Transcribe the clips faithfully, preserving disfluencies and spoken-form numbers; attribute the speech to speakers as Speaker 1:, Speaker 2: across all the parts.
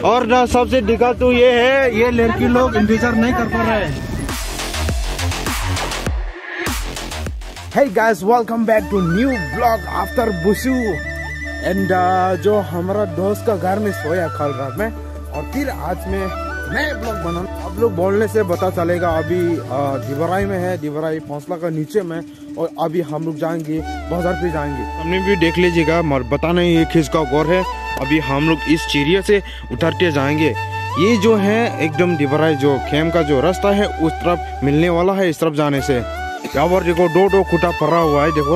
Speaker 1: और ना सबसे दिक्कत तो ये है, ये लड़की लोग इंतजार नहीं कर पा रहे हैं। Hey guys, welcome back to new vlog after बुशु। एंड जो हमारा दोस्त का घर में सोया कल रात में, और फिर आज में नए ब्लॉग बना। आप लोग बोलने से पता चलेगा अभी दिवराई में है, दिवराई पौसला का नीचे में, और अभी हम लोग जाएंगे बाजार पे जाएंगे। हमने भी देख लीजिएगा, बता नहीं ये किसका गौर है। अभी हम लोग इस चिड़िया से उतर के जाएंगे। ये जो है एकदम दिवराई जो खेम का जो रास्ता है उस तरफ मिलने वाला है, इस तरफ जाने से। यहाँ पर देखो दो दो खुटा पड़ा हुआ है, देखो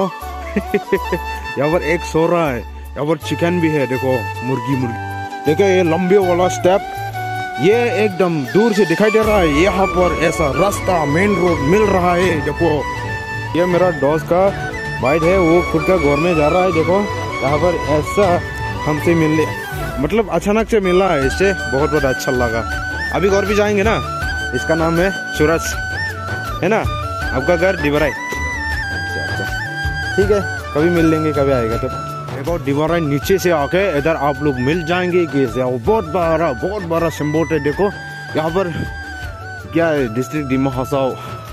Speaker 1: यहाँ पर एक सो रहा है, यहाँ पर चिकन भी है, देखो मुर्गी मुर्गी। देखो ये लंबे वाला स्टेप, ये एकदम दूर से दिखाई दे रहा है। यहाँ पर ऐसा रास्ता मेन रोड मिल रहा है। देखो ये मेरा दोस्त का बाइक है, वो खुद का घर में जा रहा है। देखो यहाँ पर ऐसा हमसे मिलने मतलब अचानक से मिला है, इससे बहुत बहुत अच्छा लगा। अभी घर भी जाएंगे ना। इसका नाम है सूरज, है ना। आपका घर दिवराई। अच्छा ठीक है, कभी मिल लेंगे, कभी आएगा तो। देखो दिवराई नीचे से आके इधर आप लोग मिल जाएंगे। बहुत बड़ा बहुत बड़ा सिम्बोट है। देखो यहाँ पर क्या है, डिस्ट्रिक्ट दिमा हसाओ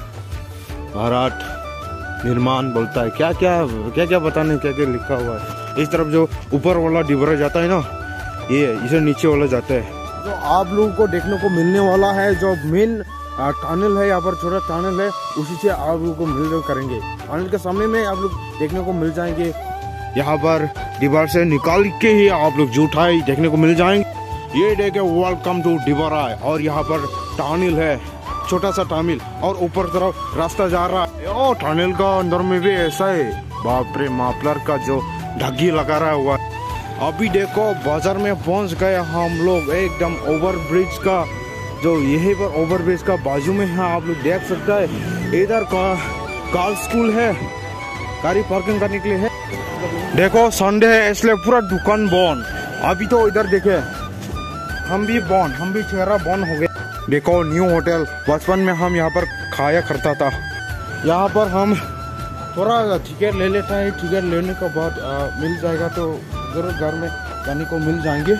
Speaker 1: भारत निर्माण बोलता है, क्या क्या क्या क्या पता नहीं क्या क्या लिखा हुआ है। इस तरफ जो ऊपर वाला दिवराई जाता है ना, ये इसे नीचे वाला जाता है। जो आप लोगों को देखने को मिलने वाला है, जो मेन टनल है, यहाँ पर छोटा टनल है, उसी से आप लोगों को मिल करेंगे। टनल के सामने में आप लोग देखने को मिल जाएंगे। यहाँ पर दीवार से निकाल के ही आप लोग जूठाई देखने को मिल जाएंगे। ये देखे वेलकम टू दिवराई, और यहाँ पर टनल है, छोटा सा टनल, और ऊपर तरफ रास्ता जा रहा है। ओ टनल का अंदर में भी ऐसा है, बाप रे, माफलर का जो ढग्गी लगा रहा हुआ। अभी देखो बाजार में पहुंच गए हम लोग, एकदम ओवर ब्रिज का जो यही पर ओवर ब्रिज का बाजू में है। आप लोग देख सकते हैं इधर का कार स्कूल है, गाड़ी पार्किंग करने के लिए है। देखो संडे है इसलिए पूरा दुकान बंद। अभी तो इधर देखे हम भी बंद, हम भी चेहरा बंद हो गए। देखो न्यू होटल, बचपन में हम यहाँ पर खाया करता था। यहाँ पर हम थोड़ा टिकट ले लेता है, टिकट लेने के बाद आ, मिल जाएगा तो जरूर घर में जाने को मिल जाएंगे।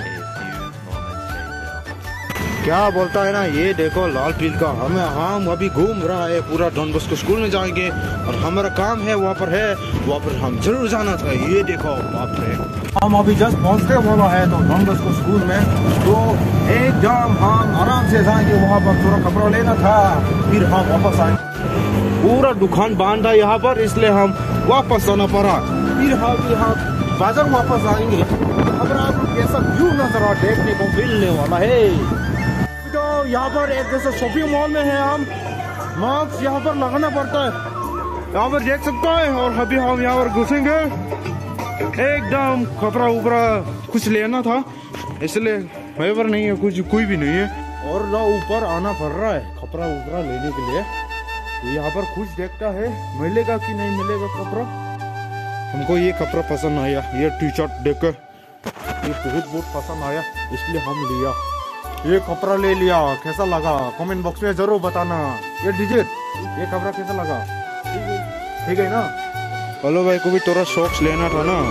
Speaker 1: क्या बोलता है ना, ये देखो लाल पील का हमें हम अभी घूम रहा है पूरा। डॉन बॉस्को स्कूल में जाएंगे और हमारा काम है वहाँ पर है, वहाँ पर हम जरूर जाना था। ये देखो बाप रे, हम अभी जस्ट पहुँचने वाला है तो डॉन बॉस्को स्कूल में, तो एकदम हम आराम से जाएंगे। वहाँ पर थोड़ा कपड़ा लेना था, फिर हम वापस आएंगे। पूरा दुकान बंद है यहाँ पर, इसलिए हम वापस आना पड़ा। फिर हम यहाँ बाजार वापस आएंगे। अगर आप लोग ऐसा व्यू नजर देखने को मिलने वाला है, तो यहाँ पर एक जैसा शॉपिंग मॉल में है। हम मास्क यहाँ पर लगाना पड़ता है, यहाँ पर देख सकता है। और अभी हम यहाँ पर घुसेंगे, एकदम कपड़ा उपड़ा कुछ लेना था, इसलिए वहीं पर नहीं है, कुछ कोई भी नहीं है। और ना ऊपर आना पड़ रहा है कपड़ा उपड़ा लेने के लिए। यहाँ पर कुछ देखता है मिलेगा कि नहीं मिलेगा कपड़ा। हमको ये कपड़ा पसंद आया, ये टी शर्ट देख ये बहुत बहुत पसंद आया, इसलिए हम लिया। ये कपड़ा ले लिया। कैसा लगा कमेंट बॉक्स में जरूर बताना। ये डिजिट ये कपड़ा कैसा लगा, ठीक है ना। हेलो भाई को भी थोड़ा शॉक्स लेना था ना।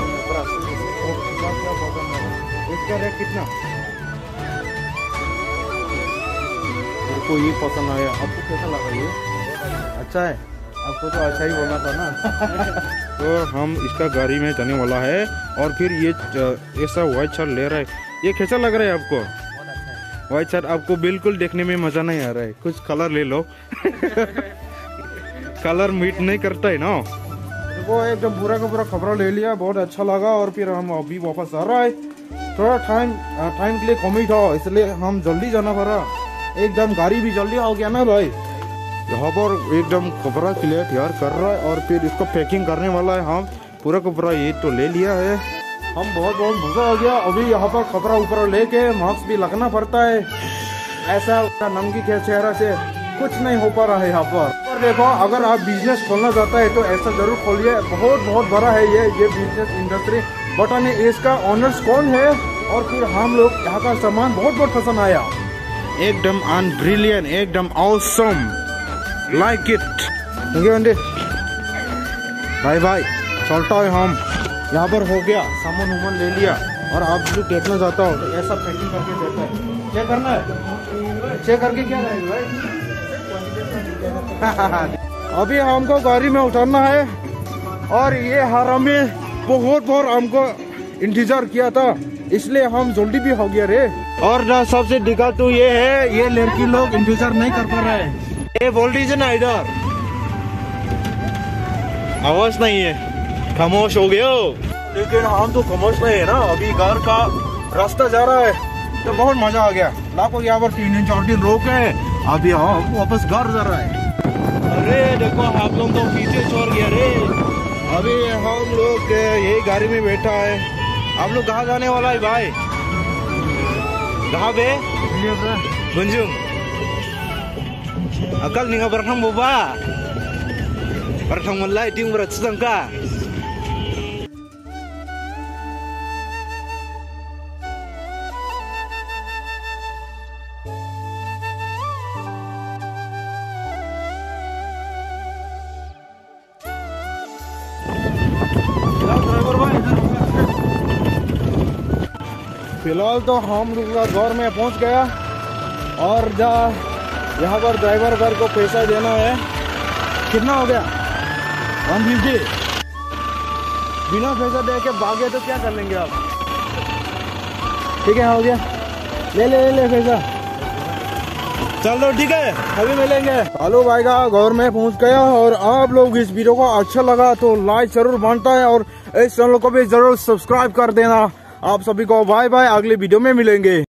Speaker 1: इसका रेट कितना? आपको ये पसंद आया, आपको कैसा लगा? ये अच्छा है, आपको तो अच्छा ही बोलना था ना। तो हम इसका गाड़ी में जाने वाला है, और फिर ये ऐसा व्हाइट शर्ट ले रहा है। ये कैसा लग रहा है आपको? व्हाइट शर्ट आपको बिल्कुल देखने में मजा नहीं आ रहा है, कुछ कलर ले लो। कलर मीट नहीं करता है ना। वो एकदम पूरा का पूरा कपड़ा ले लिया, बहुत अच्छा लगा। और फिर हम अभी वापस आ रहा है, थोड़ा टाइम टाइम के लिए कम ही था, इसलिए हम जल्दी जाना पड़ा। एकदम गाड़ी भी जल्दी हो गया ना भाई। यहाँ पर एकदम कपड़ा क्लियर तैयार कर रहा है, और फिर इसको पैकिंग करने वाला है। हम पूरा कपड़ा ये तो ले लिया है, हम बहुत बहुत मजा आ गया। अभी यहाँ पर कपड़ा ऊपर लेके मास्क भी लगना पड़ता है, ऐसा नंगी के चेहरा से कुछ नहीं हो पा रहा है यहाँ पर। और देखो अगर आप बिजनेस खोलना चाहता है तो ऐसा जरूर खोलिए, बहुत बहुत बड़ा है ये ये बिजनेस इंडस्ट्री। बट नहीं इसका ऑनर्स कौन है, और फिर हम लोग यहाँ का सामान बहुत बहुत पसंद आया, एकदम अनब्रिलियंट, एकदम awesome, like it. Bye bye, चलता है हम। यहाँ पर हो गया, सामान उमान ले लिया, और आप जो देखना चाहता हो तो ऐसा पैकिंग करके देता है। चेक करना है, चेक करके क्या करेंगे भाई। अभी हमको गाड़ी में उतरना है और ये हरामी बहुत बहुत हमको इंतजार किया था, इसलिए हम जल्दी भी हो गया रे। और ना सबसे दिक्कत तो ये है, ये लड़की लोग इंतजार नहीं कर पा रहे हैं। ये बोल दीजिए ना, इधर आवाज नहीं है, खामोश हो गए हो। लेकिन हम तो खामोश नहीं है ना, अभी घर का रास्ता जा रहा है तो बहुत मजा आ गया। लाखों यहाँ पर तीन दिन चार दिन रोके, अभी हम वापस घर जा रहा है। अरे देखो आप लोग तो पीछे छोड़ गया रे। अभी हम लोग यही गाड़ी में बैठा है। आप लोग कहाँ जाने वाला है भाई? कहाँ पे? Bunjung. Akal nih nggak pernah boba. Pernah mulai ting berat setengah. फिलहाल तो हम लोग घर में पहुंच गया और जा यहाँ पर ड्राइवर घर को पैसा देना है। कितना हो गया? One fifty. बिना पैसा दे के भागे तो क्या कर लेंगे आप? ठीक है, हो गया, ले ले ले ले पैसा। चलो ठीक है, अभी मिलेंगे। हेलो भाई का घर में पहुंच गया और आप लोग इस वीडियो को अच्छा लगा तो लाइक जरूर बनता है और इस चैनल को भी जरूर सब्सक्राइब कर देना। आप सभी को बाय बाय, अगले वीडियो में मिलेंगे।